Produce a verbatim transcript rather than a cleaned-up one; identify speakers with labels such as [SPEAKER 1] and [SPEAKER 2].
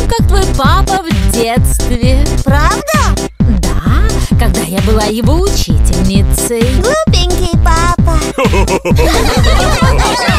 [SPEAKER 1] как твой папа в детстве.
[SPEAKER 2] Правда?
[SPEAKER 1] Да, когда я была его учительницей.
[SPEAKER 2] Глупенький папа.